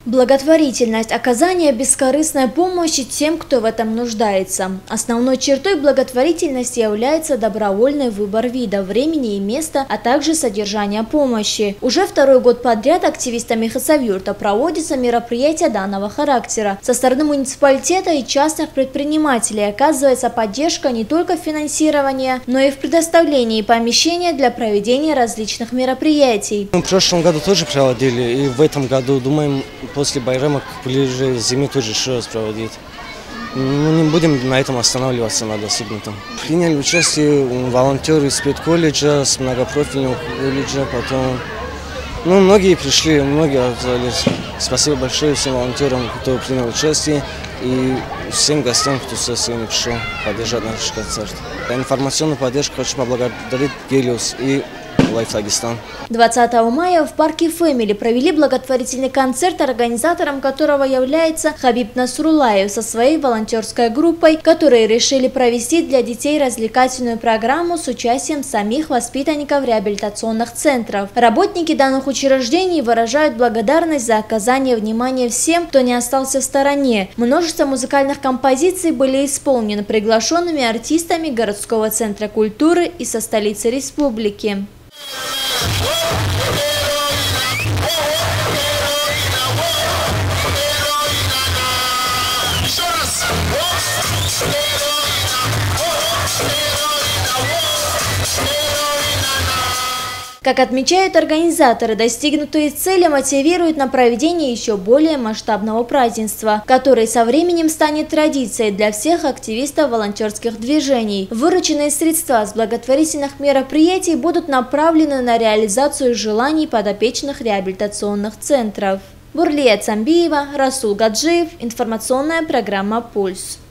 Благотворительность – оказание бескорыстной помощи тем, кто в этом нуждается. Основной чертой благотворительности является добровольный выбор вида, времени и места, а также содержание помощи. Уже второй год подряд активистами Хасавюрта проводятся мероприятия данного характера. Со стороны муниципалитета и частных предпринимателей оказывается поддержка не только в финансировании, но и в предоставлении помещения для проведения различных мероприятий. В прошлом году тоже проводили, и в этом году, думаем, после Байрама, ближе зимы тоже еще раз проводить. Не будем на этом останавливаться на достигнутом. Приняли участие волонтеры из педколледжа, с многопрофильного колледжа, потом многие пришли, многие отзывались. Спасибо большое всем волонтерам, кто принял участие, и всем гостям, кто сегодня пришел поддержать наш концерт. Информационную поддержку хочу поблагодарить Гелиос и Life Дагестан. 20 мая в парке Фэмили провели благотворительный концерт, организатором которого является Хабиб Насруллаев со своей волонтерской группой, которые решили провести для детей развлекательную программу с участием самих воспитанников реабилитационных центров. Работники данных учреждений выражают благодарность за оказание внимания всем, кто не остался в стороне. Множество музыкальных композиций были исполнены приглашенными артистами городского центра культуры и со столицы республики. Как отмечают организаторы, достигнутые цели мотивируют на проведение еще более масштабного празднества, который со временем станет традицией для всех активистов волонтерских движений. Вырученные средства с благотворительных мероприятий будут направлены на реализацию желаний подопечных реабилитационных центров. Бурлия Цамбиева, Расул Гаджиев, информационная программа «Пульс».